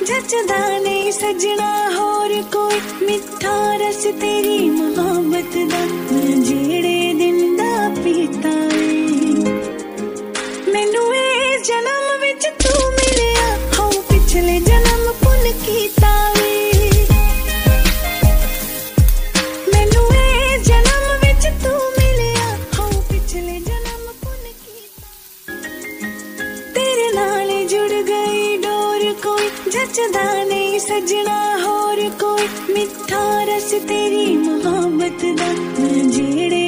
जचदा नहीं सजना होर कोई मिठा रस तेरी मोहब्बत दा मैं जेड़े दिन दा पीता मैनू ए जन्म विच तू मिलिया हो पिछले जन्म पुन कीता मैनू ए जन्म विच तू मिलिया हो पिछले जन्म पुन कीता तेरे नाल जुड़ गई डोर कोई जचदा नहीं सजना होर कोई मिठा रस तेरी मोहब्बत दा मैं जेड़े